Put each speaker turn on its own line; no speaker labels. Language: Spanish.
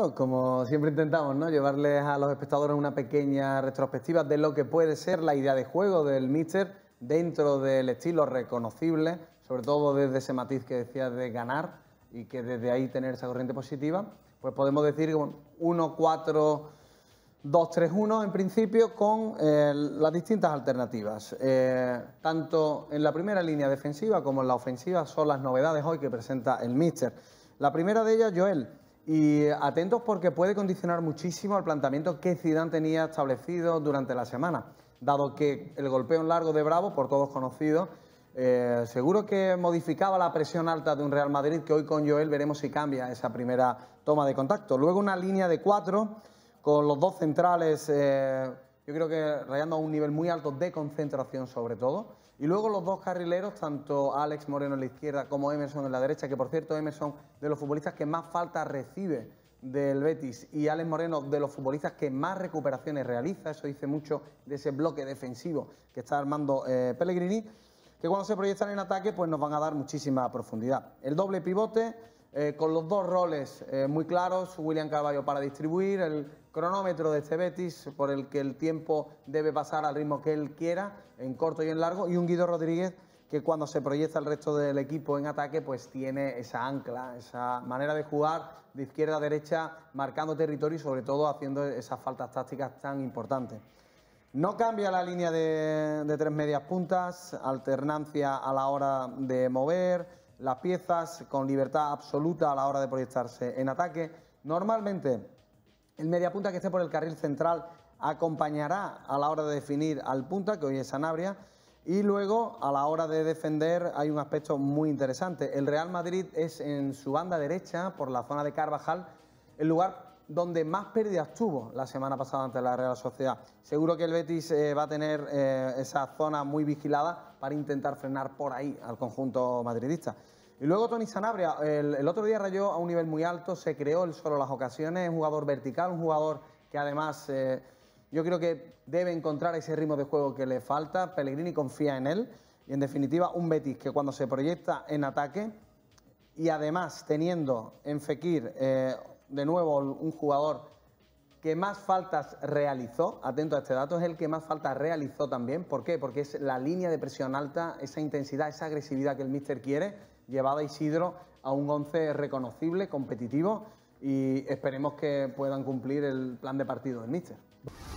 Claro, como siempre intentamos, ¿no? Llevarles a los espectadores una pequeña retrospectiva de lo que puede ser la idea de juego del míster dentro del estilo reconocible, sobre todo desde ese matiz que decías de ganar y que desde ahí tener esa corriente positiva. Pues podemos decir que 1-4-2-3-1 en principio con las distintas alternativas. Tanto en la primera línea defensiva como en la ofensiva son las novedades hoy que presenta el míster. La primera de ellas, Joel. Y atentos porque puede condicionar muchísimo el planteamiento que Zidane tenía establecido durante la semana, dado que el golpeo en largo de Bravo, por todos conocido, seguro que modificaba la presión alta de un Real Madrid, que hoy con Joel veremos si cambia esa primera toma de contacto. Luego una línea de 4 con los dos centrales, yo creo que rayando a un nivel muy alto de concentración sobre todo. Y luego los dos carrileros, tanto Alex Moreno en la izquierda como Emerson en la derecha, que por cierto Emerson de los futbolistas que más falta recibe del Betis y Alex Moreno de los futbolistas que más recuperaciones realiza. Eso dice mucho de ese bloque defensivo que está armando Pellegrini, que cuando se proyectan en ataque pues nos van a dar muchísima profundidad. El doble pivote con los dos roles muy claros, William Carvalho para distribuir, el cronómetro de este Betis por el que el tiempo debe pasar al ritmo que él quiera, en corto y en largo, y un Guido Rodríguez que cuando se proyecta el resto del equipo en ataque pues tiene esa ancla, esa manera de jugar de izquierda a derecha, marcando territorio y sobre todo haciendo esas faltas tácticas tan importantes. No cambia la línea de tres medias puntas, alternancia a la hora de mover las piezas, con libertad absoluta a la hora de proyectarse en ataque. Normalmente el mediapunta que esté por el carril central acompañará a la hora de definir al punta, que hoy es Sanabria, y luego a la hora de defender hay un aspecto muy interesante. El Real Madrid es en su banda derecha, por la zona de Carvajal, el lugar donde más pérdidas tuvo la semana pasada ante la Real Sociedad. Seguro que el Betis va a tener esa zona muy vigilada para intentar frenar por ahí al conjunto madridista. Y luego Toni Sanabria, el otro día rayó a un nivel muy alto, se creó él solo las ocasiones, es un jugador vertical, un jugador que además yo creo que debe encontrar ese ritmo de juego que le falta. Pellegrini confía en él y en definitiva un Betis que cuando se proyecta en ataque y además teniendo en Fekir de nuevo un jugador que más faltas realizó, atento a este dato, es el que más faltas realizó también. ¿Por qué? Porque es la línea de presión alta, esa intensidad, esa agresividad que el míster quiere, llevada a Isidro a un 11 reconocible, competitivo, y esperemos que puedan cumplir el plan de partido del míster.